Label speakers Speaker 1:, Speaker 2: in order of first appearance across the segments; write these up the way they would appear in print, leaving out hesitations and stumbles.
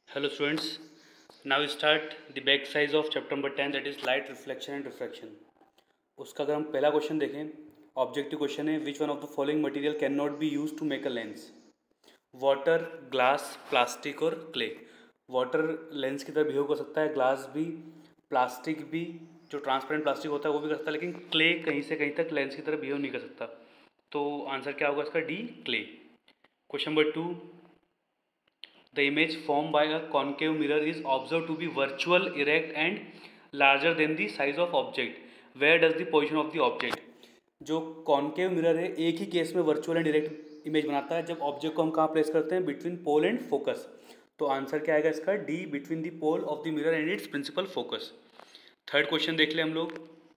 Speaker 1: Hello students, now we start the back exercise of chapter number 10 that is light reflection and refraction. उसका अगर हम पहला question देखें, objective question है which one of the following material can not be use to make a lens. Water, glass, plastic और clay. Water lens की तरह behave कर सकता है, ग्लास भी, प्लास्टिक भी, जो ट्रांसपेरेंट प्लास्टिक होता है वो भी कर सकता है, लेकिन क्ले कहीं से कहीं तक लेंस की तरह बिहेव नहीं कर सकता. तो आंसर क्या होगा इसका? D, clay. Question number 2, the image formed by a concave mirror is observed to be virtual, erect and larger than the size of object. Where does the position of the object? जो concave mirror है एक ही case में virtual and direct image बनाता है जब object को हम कहाँ प्लेस करते हैं? Between pole and focus. तो आंसर क्या आएगा इसका? D, between the pole of the mirror and its principal focus. Third question देख ले हम लोग.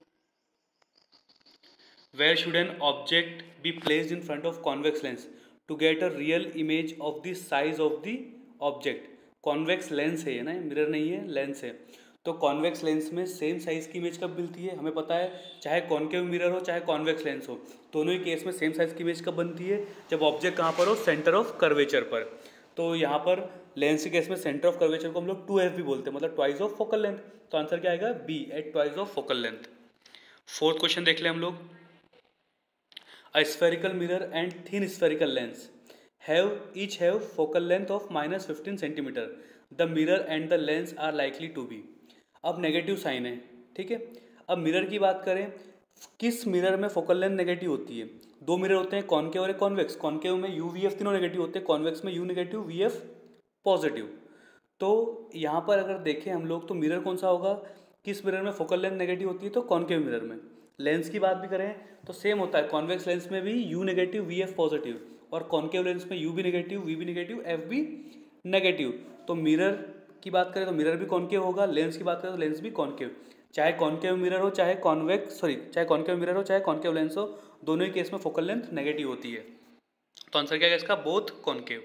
Speaker 1: Where should an object be placed in front of convex lens to get a real image of the size of the object? Convex lens है ना, mirror नहीं है, lens है. तो कॉन्वेक्स लेंस में सेम साइज की इमेज कब मिलती है? हमें पता है, चाहे कॉन्केव मिरर हो चाहे कॉन्वेक्स लेंस हो, दोनों ही केस में सेम साइज की इमेज कब बनती है? जब ऑब्जेक्ट कहाँ पर हो? सेंटर ऑफ कर्वेचर पर. तो यहाँ पर लेंस के केस में सेंटर ऑफ कर्वेचर को हम लोग 2f भी बोलते हैं, मतलब ट्वाइस ऑफ फोकल लेंथ. तो आंसर क्या आएगा? B, at twice of focal length. Fourth question देख ले हम लोग. A spherical mirror and thin spherical lens each have focal length of -15 cm. The mirror and the lens are likely to be. अब negative sign है, ठीक है. अब mirror की बात करें, किस मिरर में फोकल लेंथ नेगेटिव होती है? दो मिरर होते हैं, कॉन्केव और कॉन्वेक्स. कॉन्केव में यू वी एफ तीनों नेगेटिव होते हैं, कॉन्वेक्स में U negative V F positive. तो यहाँ पर अगर देखें हम लोग तो मिरर कौन सा होगा? किस मिरर में फोकल लेंथ नेगेटिव होती है? तो कॉन्केव मिरर में. लेंस की बात भी करें तो सेम होता है, कॉन्वेक्स लेंस में भी U negative V F positive, और कॉन्केव लेंस में यू भी नेगेटिव वी भी नेगेटिव एफ भी नेगेटिव. तो मिरर की बात करें तो मिरर भी कॉन्केव होगा, लेंस की बात करें तो लेंस भी कॉन्केव. चाहे कॉन्केव मिरर हो चाहे चाहे कॉन्केव मिरर हो चाहे कॉन्केव लेंस हो, दोनों ही केस में फोकल लेंथ नेगेटिव होती है. तो आंसर क्या है इसका? Both concave.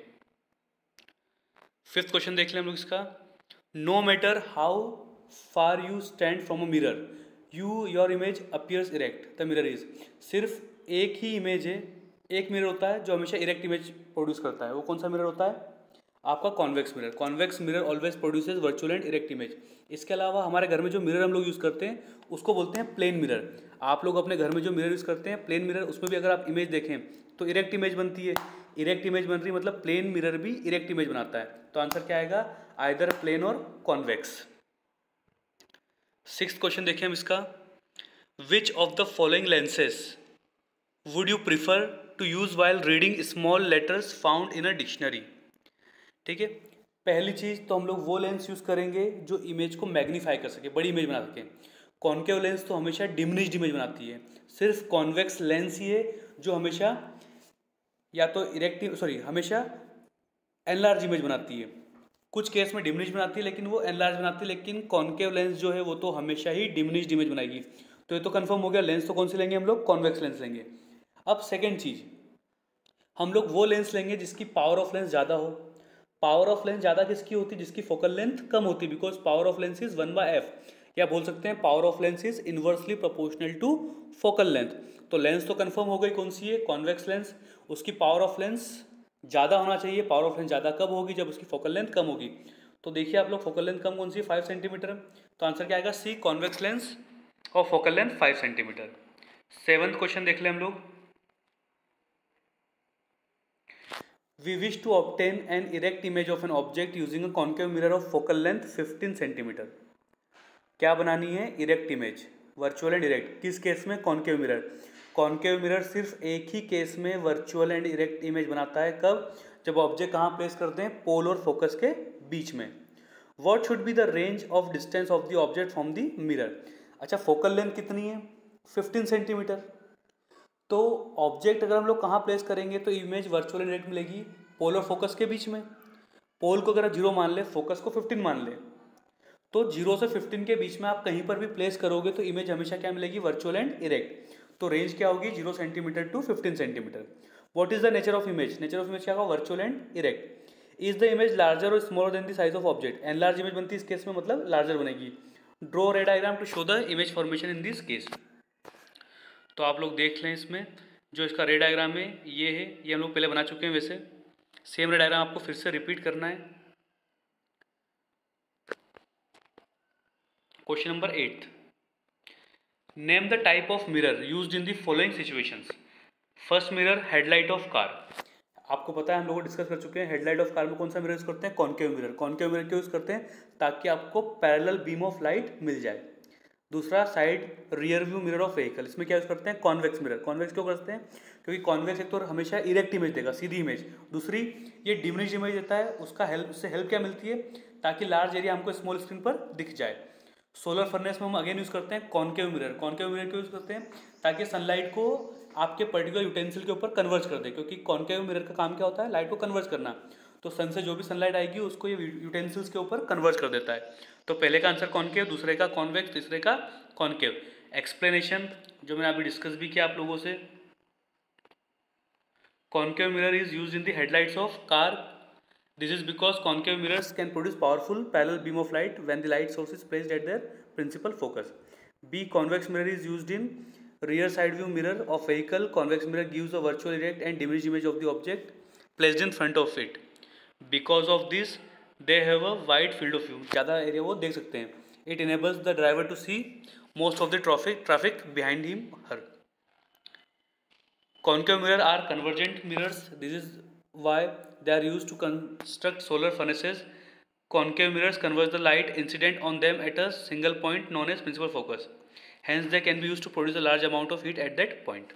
Speaker 1: फिफ्थ क्वेश्चन देख लें हम लोग इसका. No matter how far you stand from a mirror your image appears erect. The mirror is. सिर्फ एक ही इमेज है, एक मिरर होता है जो हमेशा इरेक्ट इमेज प्रोड्यूस करता है. वो कौन सा मिरर होता है? आपका convex mirror. Convex mirror always produces virtual and erect image. इसके अलावा हमारे घर में जो मिरर हम लोग यूज़ करते हैं उसको बोलते हैं प्लेन मिरर. आप लोग अपने घर में जो मिरर यूज़ करते हैं प्लेन मिरर, उसमें भी अगर आप इमेज देखें तो इरेक्ट इमेज बनती है. इरेक्ट इमेज बन रही मतलब प्लेन मिरर भी इरेक्ट इमेज बनाता है. तो आंसर क्या आएगा? आइदर प्लेन और कॉन्वेक्स. सिक्स्थ क्वेश्चन देखिए हम इसका. Which of the following lenses would you prefer to use while reading small letters found in a dictionary? ठीक है, पहली चीज़ तो हम लोग वो लेंस यूज़ करेंगे जो इमेज को मैग्नीफाई कर सके, बड़ी इमेज बना सके. कॉन्केव लेंस तो हमेशा डिमिनिश्ड इमेज बनाती है. सिर्फ कॉन्वेक्स लेंस ही है जो हमेशा या तो हमेशा एनलार्ज इमेज बनाती है. कुछ केस में डिमिनिश्ड बनाती है लेकिन वो एनलार्ज बनाती है, लेकिन कॉन्केव लेंस जो है वो तो हमेशा ही डिमिनिश्ड इमेज बनाएगी. तो ये तो कंफर्म हो गया, लेंस तो कौन सी लेंगे हम लोग? कॉन्वेक्स लेंस लेंगे. अब सेकेंड चीज़, हम लोग वो लेंस लेंगे जिसकी पावर ऑफ लेंस ज़्यादा हो. पावर ऑफ लेंस ज़्यादा किसकी होती है? जिसकी फोकल लेंथ कम होती है, because power of lens is 1/f. या बोल सकते हैं power of lens is inversely proportional to focal length. तो लेंस तो कंफर्म हो गई, कौन सी है? Convex lens. उसकी पावर ऑफ लेंस ज़्यादा होना चाहिए. पावर ऑफ लेंस ज़्यादा कब होगी? जब उसकी फोकल लेंथ कम होगी. तो देखिए आप लोग, फोकल लेंथ कम कौन सी है? 5 सेंटीमीटर. तो आंसर क्या आएगा? सी, कॉन्वेक्स लेंस और focal length 5 centimetre. Seventh question देख ले हम लोग. We wish to obtain an erect image of an object using a concave mirror of focal length 15 centimetre. क्या बनानी है? Erect image, virtual and erect. किस case में? Concave mirror. कॉन्केव मिरर सिर्फ एक ही केस में वर्चुअल एंड इरेक्ट इमेज बनाता है. कब? जब ऑब्जेक्ट कहाँ प्लेस करते हैं? पोल और फोकस के बीच में. What should be the range of distance of the object from the mirror? अच्छा, फोकल लेंथ कितनी है? 15 सेंटीमीटर. तो ऑब्जेक्ट अगर हम लोग कहाँ प्लेस करेंगे तो इमेज वर्चुअल एंड डायरेक्ट मिलेगी? पोल और फोकस के बीच में. पोल को अगर आप 0 मान ले, फोकस को 15 मान ले, तो 0 से 15 के बीच में आप कहीं पर भी प्लेस करोगे तो इमेज हमेशा क्या मिलेगी? Virtual and erect. तो रेंज क्या होगी? 0 centimetre to 15 centimetre. What is the nature of image? Nature of image क्या होगा? Virtual and erect. Is the image larger और smaller than the size of object? Enlarge image बनती है इस case में, मतलब लार्जर बनेगी. Draw ray diagram to show the image formation in this case. तो आप लोग देख लें, इसमें जो इसका रे डायग्राम है ये है, ये हम लोग पहले बना चुके हैं. वैसे सेम रे डायग्राम आपको फिर से रिपीट करना है. Question number 8, name the type of mirror used in the following situations. First mirror, headlight of car. आपको पता है, हम लोग डिस्कस कर चुके हैं, हेडलाइट ऑफ कार में कौन सा मिरर यूज करते हैं? Concave mirror. कॉन्केव मिरर क्यों यूज करते हैं? ताकि आपको पैरेलल बीम ऑफ लाइट मिल जाए। दूसरा, side rear view mirror of vehicle, इसमें क्या यूज करते हैं? Convex mirror. कॉन्वेक्स क्यों करते हैं? क्योंकि कॉन्वेक्स एक तो हमेशा इरेक्ट इमेज देगा, सीधी इमेज। दूसरी, ये डिमिनिश इमेज देता है, उसका हेल्प, उससे हेल्प क्या मिलती है? ताकि लार्ज एरिया हमको स्मॉल स्क्रीन पर दिख जाए। सोलर फर्नेस में हम अगेन यूज करते हैं कॉन्केव मिरर। कॉन्केव मिरर क्यों यूज करते हैं? ताकि सनलाइट को आपके पर्टिकुलर यूटेंसिल के ऊपर कन्वर्ज कर दे, क्योंकि कॉन्केव मिरर का काम क्या होता है? लाइट को कन्वर्ज करना। तो सन से जो भी सनलाइट आएगी उसको ये यूटेंसिल्स के ऊपर कन्वर्ज कर देता है। तो पहले का आंसर कॉन्केव, दूसरे का कॉन्वेक्स, तीसरे का कॉन्केव। एक्सप्लेनेशन जो मैंने अभी डिस्कस भी किया आप लोगों से, concave mirror is used in the headlights of car. This is because concave mirrors can produce powerful parallel beam of light when the light source is placed at their principal focus. B. Convex mirror is used in rear side view mirror of vehicle. Convex mirror gives a virtual erect and diminished image of the object placed in front of it. Because of this, they have a wide field of view. ज़्यादा area वो देख सकते हैं. It enables the driver to see most of the traffic behind him, her. Concave mirror are convergent mirrors. This is why they are used to construct solar furnaces. Concave mirrors converge the light incident on them at a single point known as principal focus. Hence they can be used to produce a large amount of heat at that point.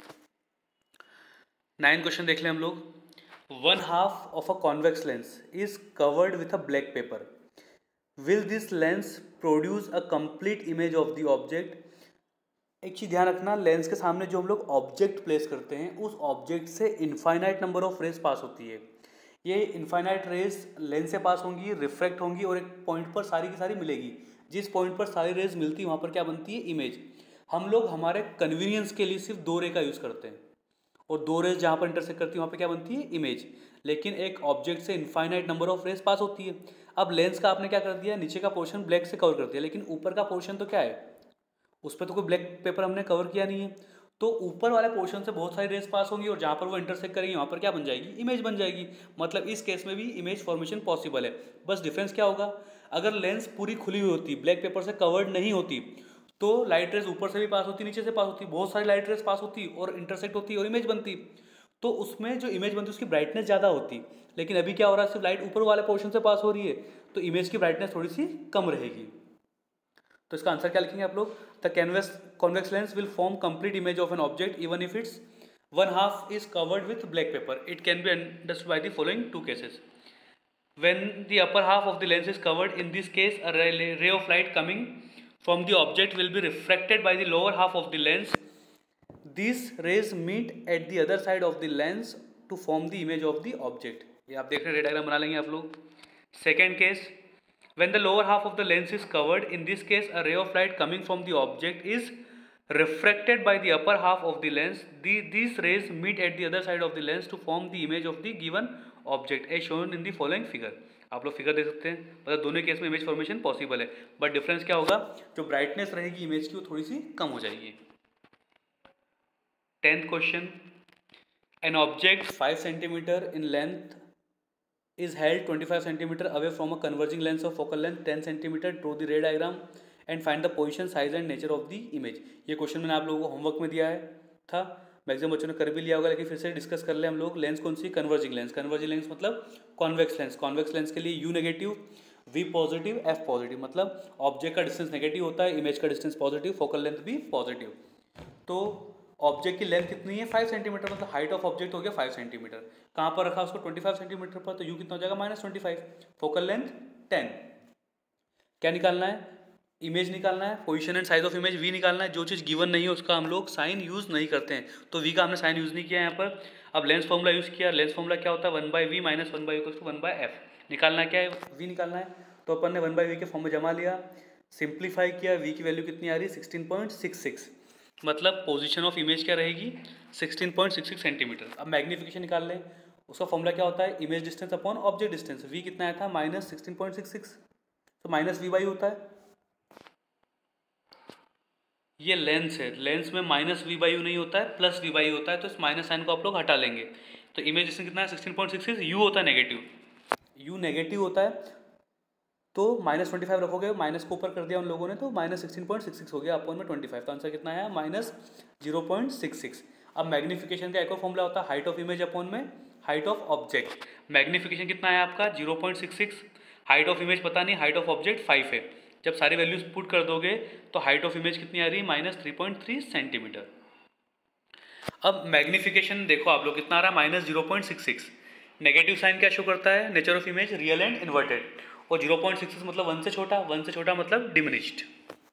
Speaker 1: 9 question देख लें हम लोग. 1/2 of a convex lens is covered with a black paper. Will this lens produce a complete image of the object? एक चीज़ ध्यान रखना, lens के सामने जो हम लोग ऑब्जेक्ट प्लेस करते हैं उस ऑब्जेक्ट से infinite number of rays pass होती है. ये इनफाइनाइट रेज लेंस से पास होंगी, रिफ्रैक्ट होंगी और एक पॉइंट पर सारी की सारी मिलेगी. जिस पॉइंट पर सारी रेज मिलती है वहाँ पर क्या बनती है? इमेज. हम लोग हमारे कन्वीनियंस के लिए सिर्फ 2 रे का यूज़ करते हैं और 2 रेज जहाँ पर इंटरसेक्ट करती है वहाँ पर क्या बनती है? इमेज. लेकिन एक ऑब्जेक्ट से infinite number of rays pass होती है. अब लेंस का आपने क्या कर दिया? नीचे का पोर्शन ब्लैक से कवर कर दिया, लेकिन ऊपर का पोर्शन तो क्या है? उस पर तो कोई ब्लैक पेपर हमने कवर किया नहीं है. तो ऊपर वाले पोर्शन से बहुत सारी रेस पास होंगी और जहाँ पर वो इंटरसेक्ट करेंगी वहाँ पर क्या बन जाएगी? इमेज बन जाएगी. मतलब इस केस में भी इमेज फॉर्मेशन पॉसिबल है. बस डिफरेंस क्या होगा? अगर लेंस पूरी खुली हुई होती, ब्लैक पेपर से कवर्ड नहीं होती, तो लाइट रेस ऊपर से भी पास होती, नीचे से पास होती, बहुत सारी लाइट रेस पास होती और इंटरसेक्ट होती और इमेज बनती. तो उसमें जो इमेज बनती उसकी ब्राइटनेस ज़्यादा होती. लेकिन अभी क्या हो रहा है? सिर्फ लाइट ऊपर वाले पोर्शन से पास हो रही है तो इमेज की ब्राइटनेस थोड़ी सी कम रहेगी. तो इसका आंसर क्या लिखेंगे आप लोग? The convex lens will form complete image of an object even if its 1/2 is covered with black paper. It can be understood by the following 2 cases. When the upper half of the lens is covered, in this case a ray of light coming from the object will be refracted by the lower half of the lens. These rays meet at the other side of the lens to form the image of the object. ये आप देख रहे हैं, रे diagram बना लेंगे आप लोग. Second case, when the lower half of the lens is covered, in this case a ray of light coming from the object is refracted by the upper half of the lens. These rays meet at the other side of the lens to form the image of the given object as shown in the following figure. आप लोग figure देख सकते हैं. मतलब दोनों case में image formation possible है, but difference क्या होगा? जो ब्राइटनेस रहेगी इमेज की वो थोड़ी सी कम हो जाएगी. 10th question, an object 5 centimetre in length is held 25 cm away from a converging lens of focal length 10 cm. Draw the ray diagram and find the position, size and nature of the image. ये question मैंने आप लोगों को homework में दिया है था, maximum बच्चों ने कर भी लिया होगा, लेकिन फिर से डिस्कस कर ले हम लोग. लेंस कौन सी? Converging lens. कन्वर्जिंग लेंस मतलब कॉन्वेक्स लेंस. कॉन्वेक्स लेंस के लिए U negative, V positive, F positive. मतलब ऑब्जेक्ट का डिस्टेंस नेगेटिव होता है, इमेज का डिस्टेंस पॉजिटिव, फोकल लेंथ भी पॉजिटिव. तो ऑब्जेक्ट की लेंथ कितनी है? 5 सेंटीमीटर. मतलब हाइट ऑफ ऑब्जेक्ट हो गया 5 सेंटीमीटर. कहाँ पर रखा उसको? 25 सेंटीमीटर पर. तो यू कितना हो जाएगा? -25. Focal length 10. क्या निकालना है? इमेज निकालना है. Position and size of image V निकालना है. जो चीज़ गिवन नहीं है उसका हम लोग साइन यूज़ नहीं करते हैं, तो V का हमने साइन यूज़ नहीं किया यहाँ पर. अब लेंस फॉर्मूला यूज़ किया. लेंस फॉर्मूला क्या होता है? 1/V - 1/U = 1/F. निकालना क्या है? V निकालना है. तो अपन ने 1/V के फॉर्म में जमा लिया, सिंप्लीफाई किया. V की वैल्यू कितनी आ रही है? 16.66. मतलब पोजीशन ऑफ इमेज क्या रहेगी? 16.66 सेंटीमीटर. अब मैग्नीफिकेशन निकाल लें. उसका फॉर्मूला क्या होता है? Image distance upon object distance. V कितना आया था? -16.66. तो -V/U होता है. ये लेंस है, लेंस में -V/U नहीं होता है, +V/U होता है. तो इस माइनस साइन को आप लोग हटा लेंगे. तो इमेज डिस्टेंस कितना है? 16.66. U होता है नेगेटिव. U नेगेटिव होता है. तो -25 रखोगे, माइनस को ऊपर कर दिया उन लोगों ने, तो -16.66 हो गया अपॉन में 25। तो आंसर कितना आया -0.66। अब मैग्नीफिकेशन का एक और फॉर्मूला होता है हाइट ऑफ इमेज अपॉन में हाइट ऑफ ऑब्जेक्ट। मैग्नीफिकेशन कितना है आपका 0.66, हाइट ऑफ इमेज पता नहीं, हाइट ऑफ ऑब्जेक्ट 5 है। जब सारी वैल्यूज पुट कर दोगे तो हाइट ऑफ इमेज कितनी आ रही है -3.3 सेंटीमीटर। अब मैग्नीफिकेशन देखो आप लोग कितना आ रहा है -0.66। नेगेटिव साइन क्या शो करता है, nature of image real and inverted, और 0.66 मतलब 1 से छोटा, 1 से छोटा मतलब डिमिनिश्ड।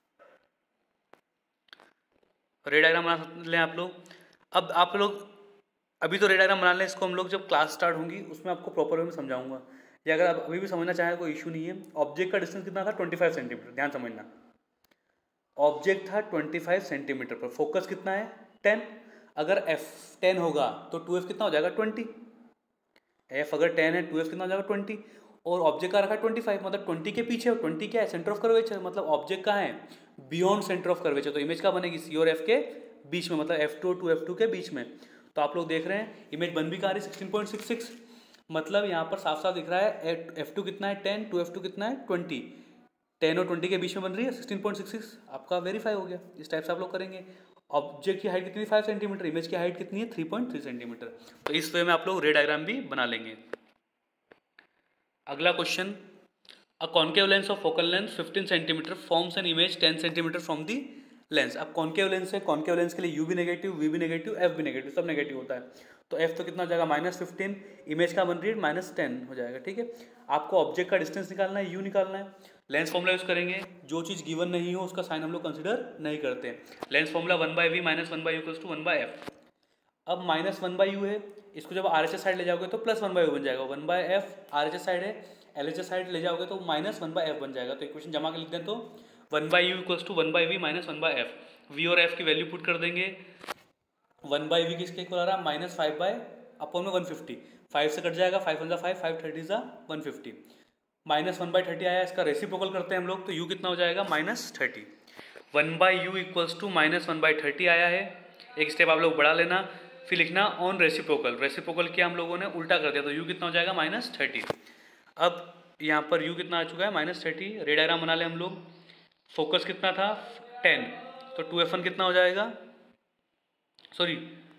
Speaker 1: रे डायग्राम बना लें आप लोग। अब आप लोग अभी तो रे डायग्राम बना लें, इसको हम लोग जब क्लास स्टार्ट होंगी उसमें आपको प्रॉपर वे में समझाऊंगा। या अगर आप अभी भी समझना चाहें कोई इशू नहीं है। ऑब्जेक्ट का डिस्टेंस कितना था 25 सेंटीमीटर, ध्यान समझना। ऑब्जेक्ट था 25 सेंटीमीटर पर, फोकस कितना है 10। अगर f10 होगा तो 2f कितना हो जाएगा 20। f अगर 10 है 2f कितना हो जाएगा 20, और ऑब्जेक्ट का रखा 25 मतलब 20 के पीछे, और 20 क्या है सेंटर ऑफ कर्वेचर, मतलब ऑब्जेक्ट कहाँ है बियॉन्ड सेंटर ऑफ कर्वेचर। तो इमेज का बनेगी सी और एफ के बीच में, मतलब f2 और 2f2 के बीच में। तो आप लोग देख रहे हैं इमेज बन भी कहाँ रही 16.66, मतलब यहाँ पर साफ साफ दिख रहा है f2 कितना है 10, 2f2 कितना है 20, 10 और 20 के बीच में बन रही है 16.66। आपका वेरीफाई हो गया। इस टाइप से आप लोग करेंगे। ऑब्जेक्ट की हाइट कितनी 5 सेंटीमीटर, इमेज की हाइट कितनी है 3.3 सेंटीमीटर। तो इस वे में आप लोग रे डायग्राम भी बना लेंगे। अगला question, a concave lens of focal length 15 centimetre forms an image 10 centimetre from the lens. अब कॉन्केव लेंस है, कॉन्केव लेंस के लिए यू भी नेगेटिव, वी भी नेगेटिव, एफ भी नेगेटिव, सब नेगेटिव होता है। तो एफ तो कितना हो जाएगा -15, इमेज का बन रही है -10 हो जाएगा। ठीक है, आपको ऑब्जेक्ट का डिस्टेंस निकालना है, यू निकालना है। लेंस फॉर्मूला यूज करेंगे, जो चीज़ गिवन नहीं हो उसका साइन हम लोग कंसिडर नहीं करते हैं। Lens formula 1/v - 1/u = 1/f। अब -1/u है, इसको जब RHS साइड ले जाओगे तो +1/u बन जाएगा। 1/f RHS साइड है, LHS साइड ले जाओगे तो -1/f बन जाएगा। तो इक्वेशन जमा के लिख दें तो 1/u = 1/v - 1/f। v और f की वैल्यू पुट कर देंगे। 1/v किसके इक्वल आ रहा है -5/150। 5 से कट जाएगा, 5 1 5, 5 30 150, -1/30 आया। इसका रेसिप्रोकल करते हैं हम लोग, तो u कितना हो जाएगा -30। 1/u = -1/30 आया है। एक स्टेप आप लोग बढ़ा लेना, फिर लिखना ऑन रेसिप्रोकल। रेसिप्रोकल किया हम लोगों ने, उल्टा कर दिया, तो u कितना हो जाएगा -30। अब यहाँ पर u कितना आ चुका है -30। रे डायग्राम बना ले हम लोग। फोकस कितना था 10, तो 2f1 कितना हो जाएगा, सॉरी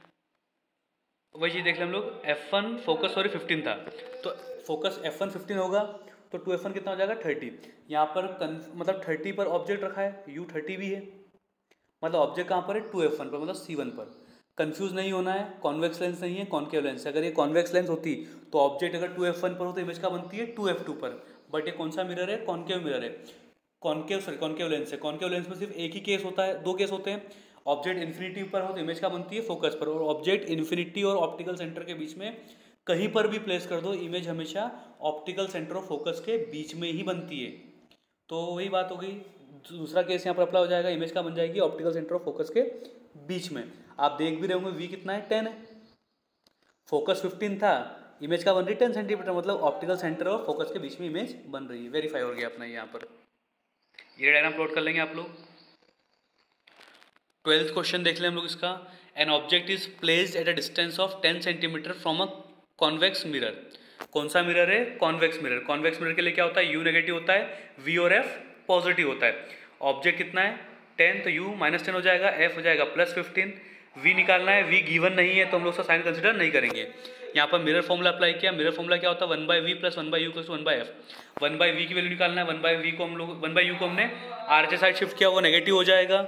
Speaker 1: वही चीज़ देख लें हम लोग। f1 फोकस 15 था, तो फोकस f1 15 होगा तो 2f1 कितना हो जाएगा 30। यहाँ पर मतलब 30 पर ऑब्जेक्ट रखा है, u 30 भी है, मतलब ऑब्जेक्ट कहाँ पर है 2f1 पर, मतलब c1 पर। कंफ्यूज नहीं होना है, कॉन्वेक्स लेंस नहीं है, कॉन्केव लेंस। अगर ये कॉन्वेक्स लेंस होती तो ऑब्जेक्ट अगर 2f1 पर हो तो इमेज का बनती है 2f2 पर, बट ये कौन सा मिरर है, कॉन्केव मिरर है। कॉन्केव लेंस है। कॉन्केव लेंस में सिर्फ एक ही केस होता है, दो केस होते हैं। ऑब्जेक्ट इन्फिनिटी पर हो तो इमेज का बनती है फोकस पर, और ऑब्जेक्ट इन्फिनिटी और ऑप्टिकल सेंटर के बीच में कहीं पर भी प्लेस कर दो, इमेज हमेशा ऑप्टिकल सेंटर ऑफ फोकस के बीच में ही बनती है। तो वही बात हो गई। दूसरा केस यहाँ पर अप्लाई हो जाएगा, इमेज का बन जाएगी ऑप्टिकल सेंटर ऑफ फोकस के बीच में। आप देख भी रहे होंगे v कितना है 10 है, फोकस 15 था, इमेज का बन रही 10 सेंटीमीटर, मतलब ऑप्टिकल सेंटर और फोकस के बीच में इमेज बन रही है। वेरीफाई हो गया अपना यहाँ पर। ये डायग्राम प्लॉट कर लेंगे आप लोग। 12th क्वेश्चन देख लें हम लोग इसका। An object is placed at a distance of 10 centimetre from a convex mirror. कौन सा मिरर है, कॉन्वेक्स मिरर। कॉन्वेक्स मिरर के लिए क्या होता है, u नेगेटिव होता है, v और f पॉजिटिव होता है। ऑब्जेक्ट कितना है 10, तो u -10 हो जाएगा, f हो जाएगा +15। v निकालना है, v गिवन नहीं है तो हम लोग उसका साइन कंसिडर नहीं करेंगे। यहाँ पर मिरर फॉर्मूला अप्लाई किया। मिरर फॉर्मूला क्या होता है 1/v + 1/u = 1/f। 1/v की वैल्यू निकालना है, 1/v को हम लोग 1/u को हमने RHS साइड शिफ्ट किया, वो नेगेटिव हो जाएगा।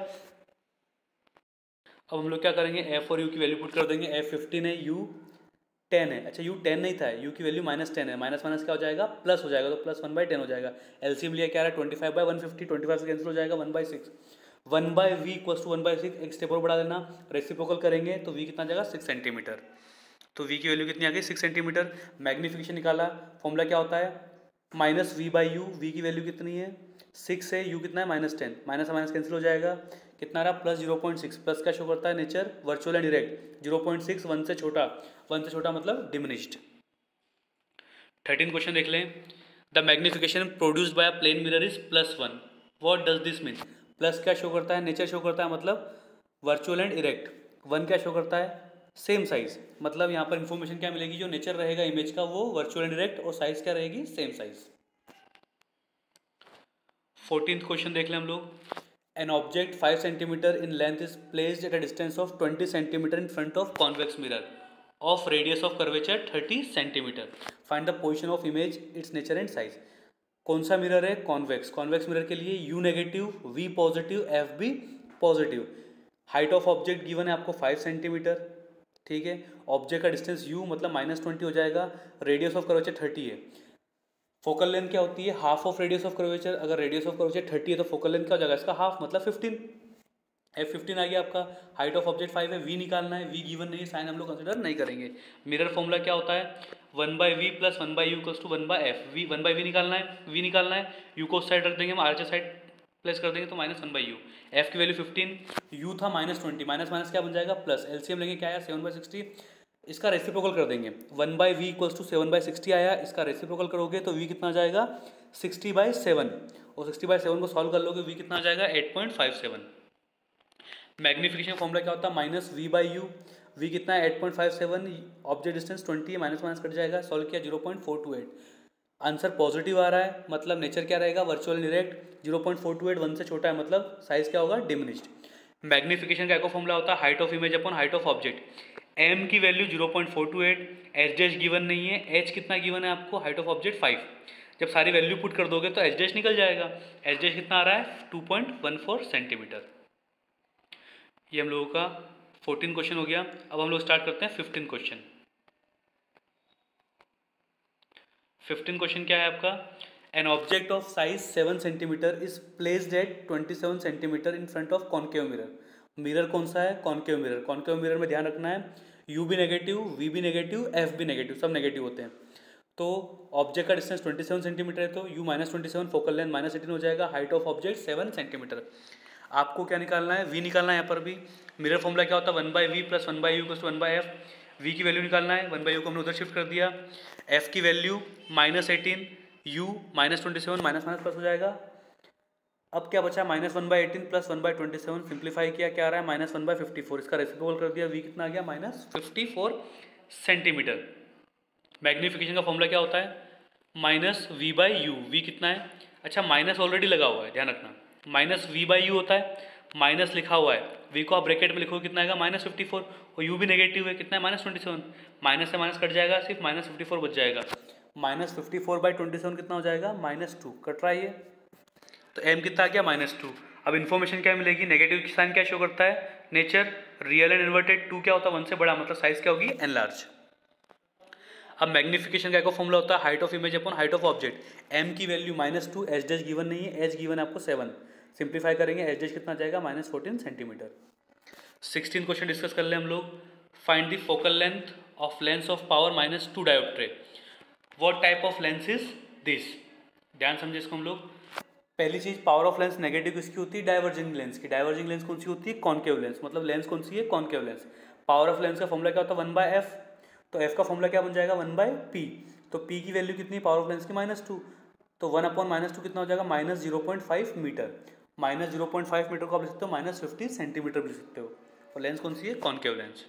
Speaker 1: अब हम लोग क्या करेंगे, f और u की वैल्यू पुट कर देंगे। f 15 है, u 10 है। अच्छा u 10 नहीं था, u की वैल्यू -10 है, माइनस माइनस क्या हो जाएगा प्लस हो जाएगा, तो +1/10 हो जाएगा। एलसीएम लिया क्या रहा 25/150, 25 से कैंसिल हो जाएगा 1/6। 1/v = 1/6। एक स्टेप और बढ़ा देना, रेसिप्रोकल करेंगे तो v कितना जाएगा 6 सेंटीमीटर। तो v की वैल्यू कितनी आ गई 6 सेंटीमीटर। मैग्नीफिकेशन निकाला, फॉर्मूला क्या होता है -v/u। v की वैल्यू कितनी है 6 है, u कितना है -10, माइनस माइनस कैंसिल हो जाएगा, कितना रहा +0.6। प्लस का शो करता है नेचर वर्चुअल एंड डायरेक्ट। 0.6 1 से छोटा, 1 से छोटा मतलब डिमिनिश्ड। 13 क्वेश्चन देख लें। The magnification produced by a plane mirror is +1। What does this mean. Plus क्या शो करता है, नेचर शो करता है, मतलब वर्चुअल एंड इरेक्ट। 1 क्या शो करता है सेम साइज, मतलब यहाँ पर इंफॉर्मेशन क्या मिलेगी, जो नेचर रहेगा इमेज का वो वर्चुअल एंड डायरेक्ट, और साइज क्या रहेगी सेम साइज। 14th क्वेश्चन देख लें हम लोग। An object 5 centimetre in length is placed at a distance of 20 centimetre in front of convex mirror of radius of curvature 30 centimetre. Find the position of image, its nature and size. कौन सा mirror है? Convex. Convex mirror के लिए U negative, V positive, FB positive. Height of object given है आपको 5 centimetre, ठीक है। Object का डिस्टेंस U मतलब -20 हो जाएगा। रेडियस ऑफ कर्वेचर 30 है। फोकल लेंथ क्या होती है? Half of radius of curvature. अगर रेडियस ऑफ कर्वेचर 30 है तो फोकल लेंथ क्या हो जाएगा इसका? हाफ, मतलब 15। F15 आ गया आपका। हाइट ऑफ ऑब्जेक्ट 5 है। V निकालना है, V गिवन नहीं है, साइन हम लोग कंसिडर नहीं करेंगे। मिरर फॉर्मूला क्या होता है? 1/v plus 1/u equals to 1/f। V 1/v निकालना है, V निकालना है, U को उस साइड रख देंगे, हम RHS साइड प्लस कर देंगे तो -1/u। F की वैल्यू 15, U था -20, माइनस माइनस क्या बन जाएगा? प्लस। LCM लेंगे, क्या आया? 7/60। इसका रेसिप्रोकल कर देंगे, 1/v इक्वल्स टू 7/60 आया। इसका रेसिप्रोकल करोगे तो v कितना आ जाएगा? 60/7। और 60/7 को सॉल्व कर लोगे, v कितना आ जाएगा? 8.57। मैग्नीफिकेशन फॉर्मूला क्या होता है? -v/u। v कितना है? 8.57। ऑब्जेक्ट डिस्टेंस 20 है, माइनस माइनस कट जाएगा, सॉल्व किया 0.428। आंसर पॉजिटिव आ रहा है, मतलब नेचर क्या रहेगा? Virtual direct. 0.428 1 से छोटा है, मतलब साइज क्या होगा? डिमिनिश्ड। मैग्नीफिकेशन का एक और फॉर्मूला होता है height of image upon height of object. m की वैल्यू 0.428, एच डैश गिवन नहीं है, h कितना गिवन है आपको? Height of object 5। जब सारी वैल्यू पुट कर दोगे तो एच डैश निकल जाएगा। एच डैश कितना आ रहा है? 2.14 सेंटीमीटर। ये हम लोगों का 14 क्वेश्चन हो गया। अब हम लोग स्टार्ट करते हैं 15 क्वेश्चन। 15 क्वेश्चन क्या है आपका? An object of size 7 centimetre is placed at 27 centimetre in front of concave mirror. Mirror कौन सा है? Concave mirror. कॉन्केव मिरर में ध्यान रखना है U भी नेगेटिव, V भी नेगेटिव, F भी नेगेटिव, सब नेगेटिव होते हैं। तो ऑब्जेक्ट का डिस्टेंस 27 सेंटीमीटर है तो U -27, फोकल लेंथ -18 हो जाएगा। Height of object 7 centimetre. आपको क्या निकालना है? V निकालना है। यहाँ पर भी मिरर फॉर्मूला क्या होता है? 1/v plus 1/u equals to 1/f। V की वैल्यू निकालना है, 1/u को हमने उधर शिफ्ट कर दिया। F की value -18, U -27, minus minus plus हो जाएगा। अब क्या बचा? -1/18 प्लस 1/27, सिंप्लीफाई किया, क्या आ रहा है? -1/54। इसका रेसिप्रोकल कर दिया, V कितना आ गया? -54 सेंटीमीटर। मैग्नीफिकेशन का फॉर्मूला क्या होता है? -v/u। V कितना है? अच्छा, माइनस ऑलरेडी लगा हुआ है, ध्यान रखना। -v/u होता है, माइनस लिखा हुआ है, V को आप ब्रैकेट में लिखोगे कितना आएगा? -54। और U भी नेगेटिव है, कितना है? -27। माइनस से माइनस कट जाएगा, सिर्फ -54 बच जाएगा। -54/27 कितना हो जाएगा? -2। कट रहा है ये, तो m कितना आ गया? -2। अब इन्फॉर्मेशन क्या मिलेगी? नेगेटिव साइन क्या शो करता है? नेचर। रियल एंड इन्वर्टेड 2 क्या होता है? 1 से बड़ा, मतलब साइज क्या होगी? एनलार्ज। अब मैग्नीफिकेशन का एक फॉर्मूला होता है height of image upon height of object. m की वैल्यू -2, एच डैश गिवन नहीं है, h गिवन है आपको 7। सिंप्लीफाई करेंगे, एच डैश कितना जाएगा? -14 सेंटीमीटर। 16 क्वेश्चन डिस्कस कर ले हम लोग। Find the focal length of lens of power -2 dioptre. What type of lens is this? ध्यान समझे इसको हम लोग। पहली चीज, पावर ऑफ लेंस नेगेटिव किसकी होती है? डाइवर्जिंग लेंस की। डाइवर्जिंग लेंस कौन सी होती है? Concave lens. मतलब लेंस कौन सी है? Concave lens. Power of lens का फॉर्मूला क्या होता है? 1/f। तो f का फॉर्मूला क्या बन जाएगा? 1/p। तो p की वैल्यू कितनी? पावर ऑफ लेंस की -2। तो 1/-2 कितना हो जाएगा? -0.5 मीटर। -0.5 मीटर को आप लिख सकते हो -50 सेंटीमीटर भी लिख सकते हो। और लेंस कौन सी है? Concave lens.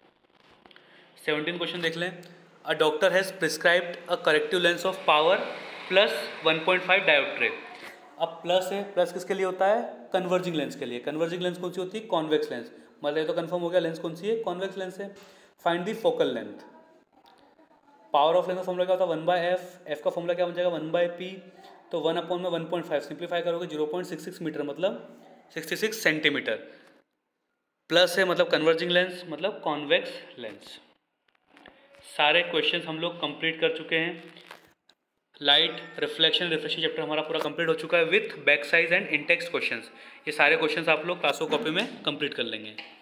Speaker 1: 17 क्वेश्चन देख लें। A doctor has prescribed a corrective lens of power +1.5 dioptre. अब प्लस है, प्लस किसके लिए होता है? कन्वर्जिंग लेंस के लिए। कन्वर्जिंग लेंस कौन सी होती है? Convex lens. मतलब ये तो कंफर्म हो गया, लेंस कौन सी है? कॉन्वेक्स लेंस है। Find the focal length. Power of lens का फॉर्मूला क्या होता है? 1/f। f का फॉर्मूला क्या बन जाएगा? 1/p। तो 1/1.5 सिंप्लीफाई करोगे 0.66 मीटर, मतलब 66 सेंटीमीटर। प्लस है मतलब कन्वर्जिंग लेंस, मतलब कॉन्वेक्स लेंस। सारे क्वेश्चंस हम लोग कंप्लीट कर चुके हैं। लाइट, रिफ्लेक्शन, रिफ्रेक्शन चैप्टर हमारा पूरा कंप्लीट हो चुका है with back size and intext questions. ये सारे क्वेश्चंस आप लोग क्लासो कॉपी में कंप्लीट कर लेंगे।